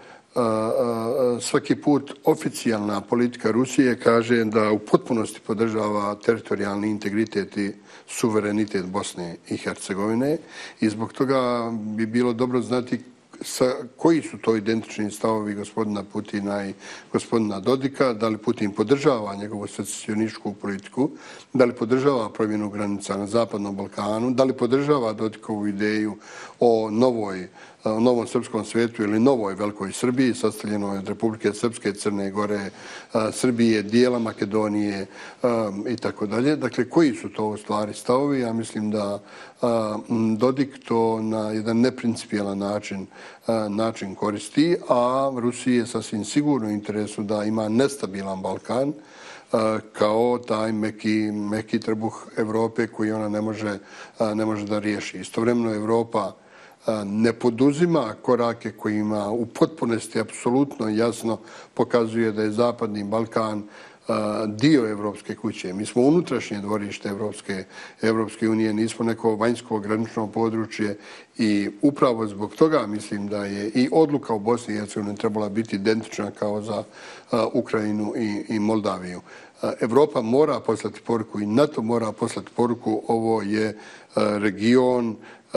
svaki put oficijalna politika Rusije kaže da u potpunosti podržava teritorijalni integritet i suverenitet Bosne i Hercegovine i zbog toga bi bilo dobro znati sa, koji su to identični stavovi gospodina Putina i gospodina Dodika, da li Putin podržava njegovu secesionističku politiku, da li podržava promjenu granica na Zapadnom Balkanu, da li podržava Dodikovu ideju o novoj o novom srpskom svijetu ili novoj velikoj Srbiji, sastavljenoj od Republike Srpske, Crne Gore, Srbije, dijela Makedonije i tako dalje. Dakle, koji su to u stvari stavovi? Ja mislim da Dodik to na jedan neprincipijelan način, način koristi, a Rusiji je sasvim sigurno u interesu da ima nestabilan Balkan kao taj meki, meki trbuh Evrope koji ona ne može, ne može da riješi. Istovremeno Evropa ne poduzima korake kojima u potpunosti apsolutno jasno pokazuje da je Zapadni Balkan dio Evropske kuće. Mi smo unutrašnje dvorište Evropske, Evropske unije, nismo neko vanjsko granično područje i upravo zbog toga mislim da je i odluka u Bosni i Hercegovini trebala biti identična kao za Ukrajinu i, i Moldaviju. Evropa mora poslati poruku i NATO mora poslati poruku, ovo je region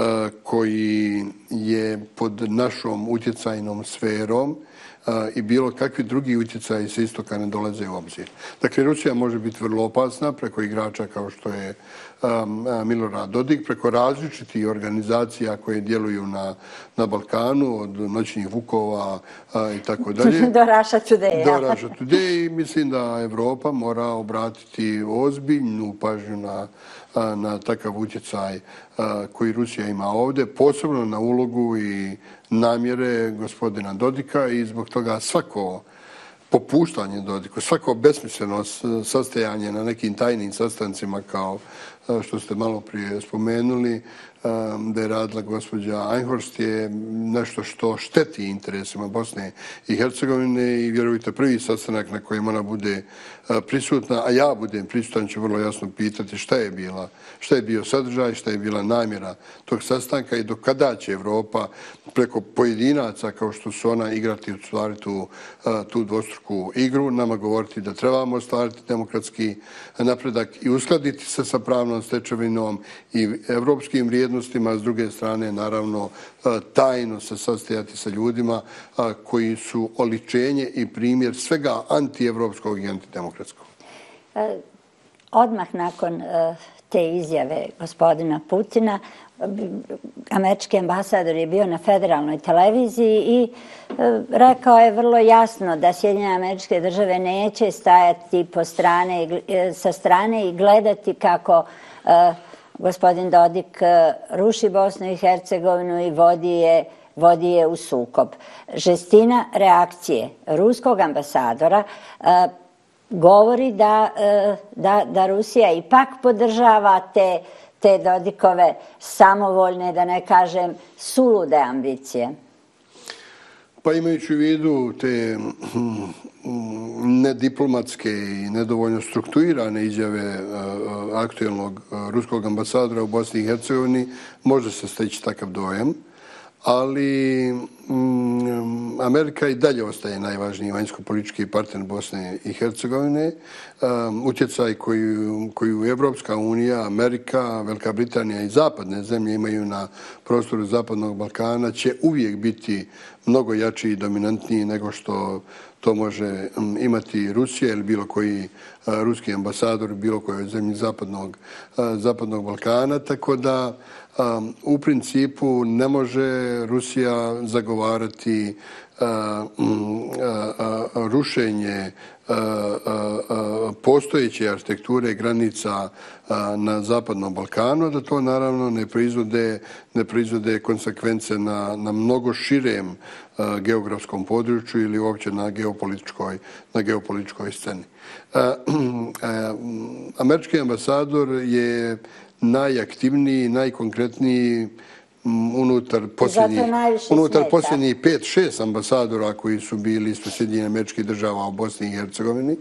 koji je pod našom utjecajnom sferom i bilo kakvi drugi utjecaji sa istoka ne dolaze u obzir. Dakle, Rusija može biti vrlo opasna preko igrača kao što je Milorad Dodik, preko različitih organizacija koje djeluju na, na Balkanu, od noćnih vukova i tako dalje. Do Russia Today. Do Russia Today. Mislim da Evropa mora obratiti ozbiljnu pažnju na, na takav utjecaj koji Rusija ima ovdje, posebno na ulogu i namjere gospodina Dodika i zbog toga svako popuštanje Dodiku, svako besmisleno sastajanje na nekim tajnim sastancima kao što ste malo prije spomenuli, da je radila gospođa Einhorst, je nešto što šteti interesima Bosne i Hercegovine i vjerujte prvi sastanak na kojem ona bude prisutna, a ja budem prisutan, ću vrlo jasno pitati šta je bila, šta je bio sadržaj, šta je bila namjera tog sastanka i do kada će Evropa preko pojedinaca kao što su ona igrati u stvari tu, tu dvostruku igru, nama govoriti da trebamo ostvariti demokratski napredak i uskladiti se sa pravnom pravnom stečevinom i evropskim vrijednostima, a s druge strane, naravno, tajno se sastajati sa ljudima koji su oličenje i primjer svega antievropskog i antidemokratskog. Odmah nakon te izjave gospodina Putina, američki ambasador je bio na federalnoj televiziji i rekao je vrlo jasno da Sjedinjene Američke Države neće stajati po strane, sa strane i gledati kako gospodin Dodik ruši Bosnu i Hercegovinu i vodi je, vodi je u sukob. Žestina reakcije ruskog ambasadora govori da, da, da Rusija ipak podržava te, te Dodikove samovoljne, da ne kažem, sulude ambicije. Pa imajući u vidu te nediplomatske i nedovoljno strukturirane izjave aktuelnog ruskog ambasadora u Bosni i Hercegovini, može se steći takav dojam, ali mm, Amerika i dalje ostaje najvažniji vanjsko-politički partner Bosne i Hercegovine. Um, utjecaj koju, koju Evropska unija, Amerika, Velika Britanija i zapadne zemlje imaju na prostoru Zapadnog Balkana će uvijek biti mnogo jači i dominantniji nego što to može um, imati Rusija ili bilo koji uh, ruski ambasador u bilo kojoj zemlji Zapadnog, uh, Zapadnog Balkana, tako da Um, u principu ne može Rusija zagovarati uh, um, uh, uh, rušenje uh, uh, postojeće arhitekture granica uh, na Zapadnom Balkanu, da to naravno ne proizvode, ne proizvode konsekvence na, na mnogo širem uh, geografskom području ili uopće na geopolitičkoj, na geopolitičkoj sceni. Uh, uh, američki ambasador je najaktivniji, najkonkretniji unutar posljednjih, unutar posljednjih pet, šest ambasadora koji su bili ispred Sjedinjenih Američkih Država u Bosni i Hercegovini.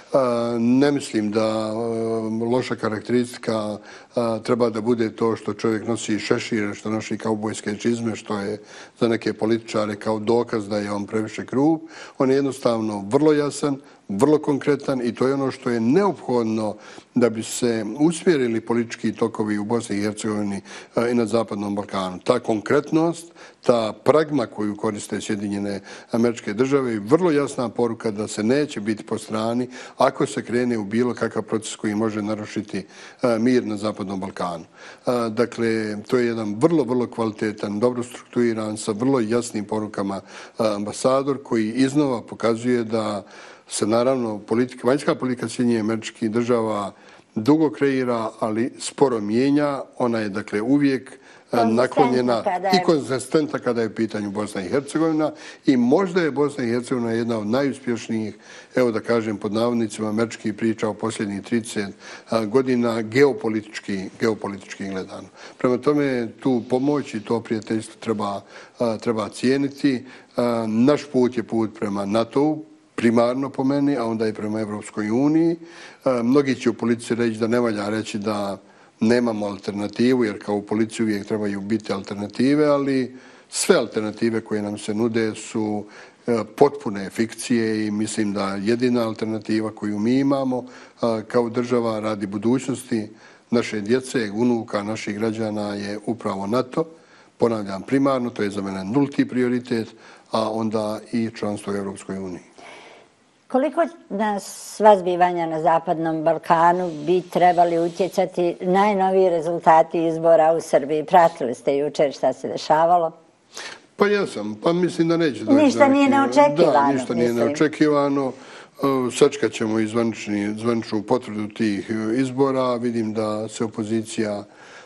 Ne mislim da loša karakteristika treba da bude to što čovjek nosi šešire, što nosi kaubojske čizme, što je za neke političare kao dokaz da je on previše grub. On je jednostavno vrlo jasan, vrlo konkretan i to je ono što je neophodno da bi se usmjerili politički tokovi u Bosni i Hercegovini i na Zapadnom Balkanu. Ta konkretnost, ta pragma koju koriste Sjedinjene Američke Države i vrlo jasna poruka da se neće biti po strani ako se krene u bilo kakav proces koji može narušiti mir na Zapadnom Balkanu. Dakle, to je jedan vrlo, vrlo kvalitetan, dobro strukturiran, sa vrlo jasnim porukama ambasador koji iznova pokazuje da se naravno politika, vanjska politika Sjedinjenih Američkih Država dugo kreira, ali sporo mijenja. Ona je dakle uvijek naklonjena i konzistentna kada je u pitanju Bosna i Hercegovina i možda je Bosna i Hercegovina jedna od najuspješnijih, evo da kažem pod navodnicima, američkih priča o posljednjih trideset godina geopolitički, geopolitički gledano. Prema tome tu pomoć i to prijateljstvo treba, treba cijeniti. Naš put je put prema NATO-u, primarno po meni, a onda i prema Evropskoj uniji. Mnogi će u politici reći da ne valja reći da nemamo alternativu, jer kao u policiji uvijek trebaju biti alternative, ali sve alternative koje nam se nude su potpune fikcije i mislim da jedina alternativa koju mi imamo kao država radi budućnosti naše djece, unuka, naših građana je upravo NATO. Ponavljam, primarno, to je za mene nulti prioritet, a onda i članstvo u Evropskoj uniji. Koliko na sva zbivanja na Zapadnom Balkanu bi trebali utjecati najnoviji rezultati izbora u Srbiji? Pratili ste jučer šta se dešavalo? Pa jesam. Pa mislim da neće doći. Ništa nije neočekivano. Da, ništa nije neočekivano. Sačekat ćemo i zvaničnu potvrdu tih izbora. Vidim da se opozicija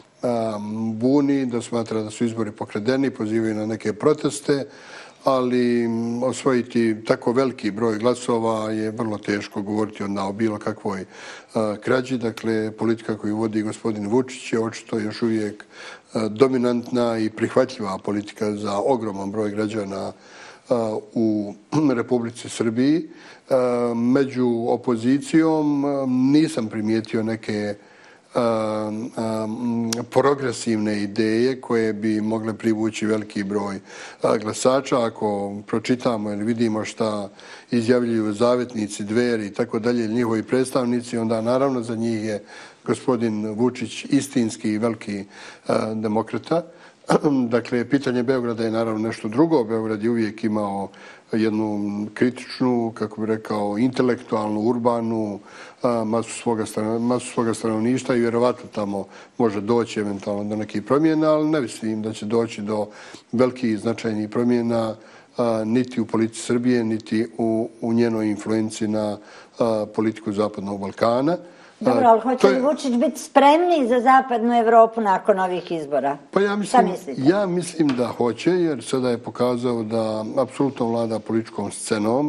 buni, da smatra da su izbori pokradeni, pozivaju na neke proteste, ali osvojiti tako veliki broj glasova je vrlo teško govoriti onda o bilo kakvoj krađi. Dakle, politika koju vodi gospodin Vučić je očito još uvijek dominantna i prihvatljiva politika za ogroman broj građana u Republici Srbiji. Među opozicijom nisam primijetio neke progresivne ideje koje bi mogle privući veliki broj glasača. Ako pročitamo ili vidimo šta izjavljuju zavetnici, Dveri i tako dalje, njihovi predstavnici, onda naravno za njih je gospodin Vučić istinski veliki demokrata. Dakle, pitanje Beograda je naravno nešto drugo. Beograd je uvijek imao jednu kritičnu, kako bi rekao, intelektualnu, urbanu masu svoga, masu svoga stanovništva i vjerovatno tamo može doći eventualno do nekih promjena, ali ne mislim da će doći do velikih značajnih promjena niti u politici Srbije, niti u, u njenoj influenciji na politiku Zapadnog Balkana. Dobro, ali hoće li Vučić biti spremniji za zapadnu Evropu nakon ovih izbora? Pa ja mislim, ja mislim da hoće, jer sada je pokazao da apsolutno vlada političkom scenom.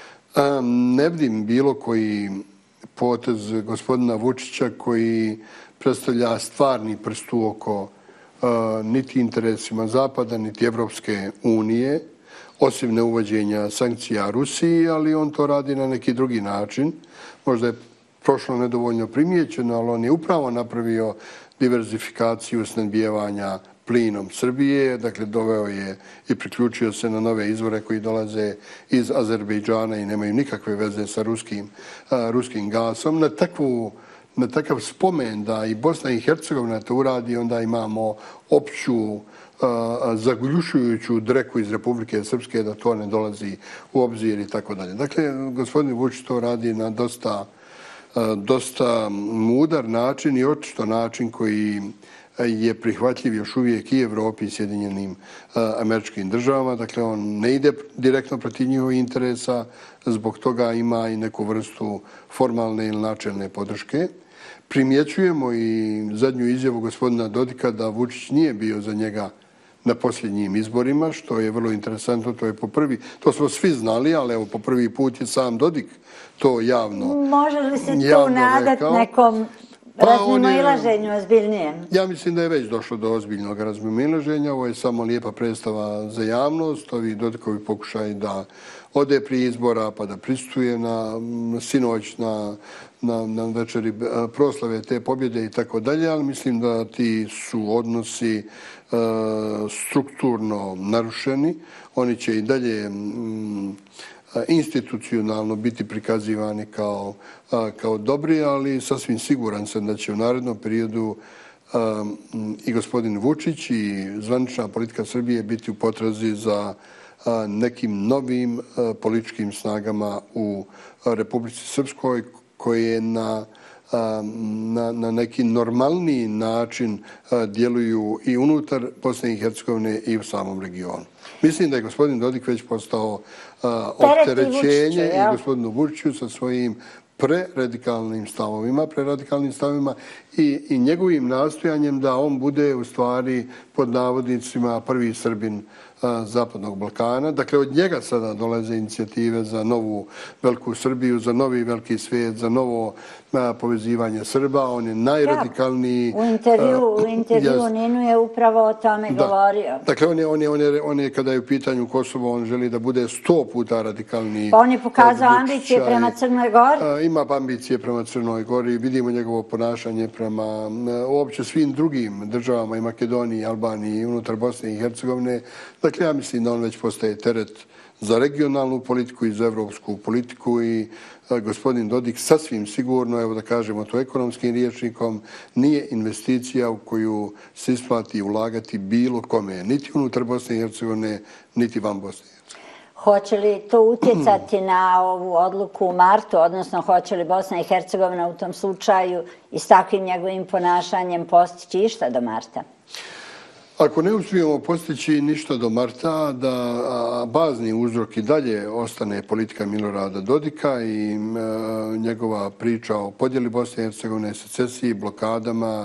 Ne vidim bilo koji potez gospodina Vučića koji predstavlja stvarni prst u oko niti interesima Zapada, niti Evropske unije, osim neuvođenja sankcija Rusiji, ali on to radi na neki drugi način. Možda je prošlo nedovoljno primijećeno, ali on je upravo napravio diverzifikaciju snabdijevanja plinom Srbije, dakle doveo je i priključio se na nove izvore koji dolaze iz Azerbejdžana i nemaju nikakve veze sa ruskim, a, ruskim gasom. Na, takvu, na takav spomen da i Bosna i Hercegovina to uradi, onda imamo opću a, zaguljušujuću dreku iz Republike Srpske da to ne dolazi u obzir i tako dalje. Dakle, gospodin Vučić to radi na dosta dosta mudar način i očito način koji je prihvatljiv još uvijek i Evropi i Sjedinjenim Američkim Državama. Dakle, on ne ide direktno protiv njihovih interesa, zbog toga ima i neku vrstu formalne ili načelne podrške. Primjećujemo i zadnju izjavu gospodina Dodika da Vučić nije bio za njega na posljednjim izborima, što je vrlo interesantno. To je po prvi, to smo svi znali, ali evo po prvi put je sam Dodik to javno Može li se tu nadat nekom razmimoilaženju ozbiljnijem? Ja mislim da je već došlo do ozbiljnog razmimoilaženja. Ovo je samo lijepa predstava za javnost. Ovi Dodikovi pokušaj da ode prije izbora pa da prisustuje na sinoć na, na, na večeri proslave te pobjede i tako dalje, ali mislim da ti su odnosi e, strukturno narušeni. Oni će i dalje m, institucionalno biti prikazivani kao, kao dobri, ali sasvim siguran sam da će u narednom periodu i gospodin Vučić i zvanična politika Srbije biti u potrazi za nekim novim političkim snagama u Republici Srpskoj koje na Na, na neki normalniji način djeluju i unutar Bosne i Hercegovine i u samom regionu. Mislim da je gospodin Dodik već postao opterećenje i gospodinu Vučiću sa svojim preradikalnim stavovima, preradikalnim stavovima i, i njegovim nastojanjem da on bude u stvari pod navodnicima prvi Srbin a, Zapadnog Balkana. Dakle, od njega sada dolaze inicijative za novu veliku Srbiju, za novi veliki svijet, za novo a, povezivanje Srba. On je najradikalniji... U intervju, a, u intervju jas, Ninu je upravo o tome da, govorio. Dakle, on je, on, je, on, je, on je, kada je u pitanju Kosovo, on želi da bude sto puta radikalniji. Pa on je pokazao ambicije prema Crnoj Gori. A, ima ambicije prema Crnoj Gori. Vidimo njegovo ponašanje prema uopće svim drugim državama i Makedoniji, Albaniji i unutar Bosne i Hercegovine. Dakle, ja mislim da on već postaje teret za regionalnu politiku i za evropsku politiku i gospodin Dodik sasvim sigurno, evo da kažemo to ekonomskim rječnikom, nije investicija u koju se isplati ulagati bilo kome, niti unutar Bosne i Hercegovine, niti van Bosne i Hercegovine. Hoće li to utjecati na ovu odluku u martu, odnosno hoće li Bosna i Hercegovina u tom slučaju i s takvim njegovim ponašanjem postići išta do marta? Ako ne uspijemo postići ništa do marta, da bazni uzrok i dalje ostane politika Milorada Dodika i njegova priča o podjeli Bosne i Hercegovine, secesiji, blokadama,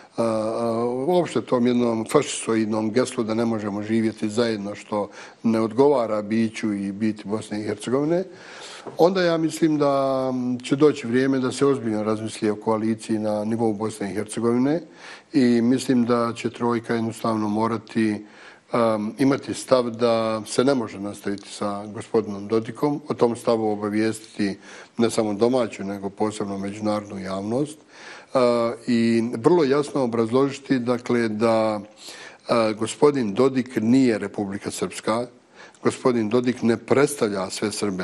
uopšte tom jednom fašistoidnom geslu da ne možemo živjeti zajedno, što ne odgovara biću i biti Bosne i Hercegovine, onda ja mislim da će doći vrijeme da se ozbiljno razmisli o koaliciji na nivou Bosne i Hercegovine i mislim da će trojka jednostavno morati um, imati stav da se ne može nastaviti sa gospodinom Dodikom, o tom stavu obavijestiti ne samo domaću, nego posebno međunarodnu javnost uh, i vrlo jasno obrazložiti dakle, da uh, gospodin Dodik nije Republika Srpska, gospodin Dodik ne predstavlja sve Srbe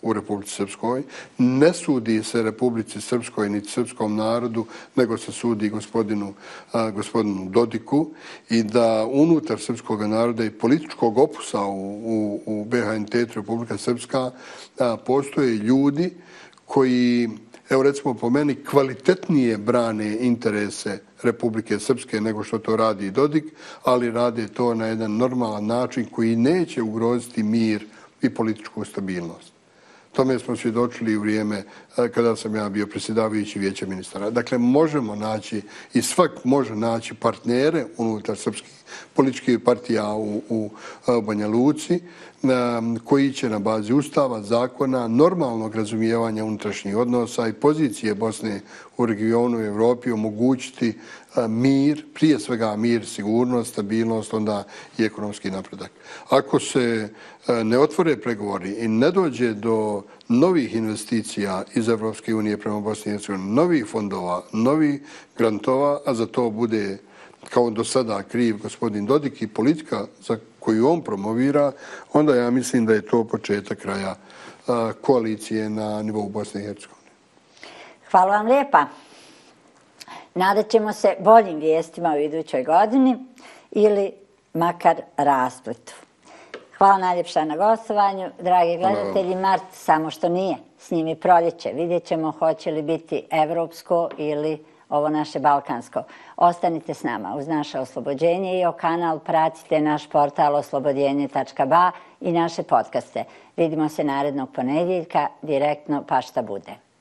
u Republici Srpskoj. Ne sudi se Republici Srpskoj niti srpskom narodu, nego se sudi gospodinu, gospodinu Dodiku i da unutar srpskog naroda i političkog opusa u, u, u be ha entitetu Republika Srpska postoje ljudi koji, evo recimo po meni, kvalitetnije brane interese Republike Srpske nego što to radi Dodik, ali rade to na jedan normalan način koji neće ugroziti mir i političku stabilnost. Tome smo svjedočili u vrijeme kada sam ja bio predsjedavajući Vijeća ministara. Dakle, možemo naći i svak može naći partnere unutar srpskih političkih partija u, u Banja Luci koji će na bazi ustava, zakona, normalnog razumijevanja unutrašnjih odnosa i pozicije Bosne u regionu i Evropi omogućiti mir, prije svega mir, sigurnost, stabilnost, onda i ekonomski napredak. Ako se ne otvore pregovori i ne dođe do novih investicija iz Evropske unije prema Bosni i Hercegovini, novih fondova, novih grantova, a za to bude kao do sada kriv gospodin Dodik i politika za koju on promovira, onda ja mislim da je to početak kraja koalicije na nivou Bosne i Hercegovine. Hvala vam lijepa. Nadat ćemo se boljim vijestima u idućoj godini ili makar raspletu. Hvala najljepša na gostovanju. Dragi gledatelji, mart samo što nije. S njim i proljeće. Vidjet ćemo hoće li biti evropsko ili ovo naše balkansko. Ostanite s nama uz naše Oslobođenje i o kanal. Pratite naš portal oslobodjenje tačka ba i naše podcaste. Vidimo se narednog ponedjeljka direktno pa šta bude.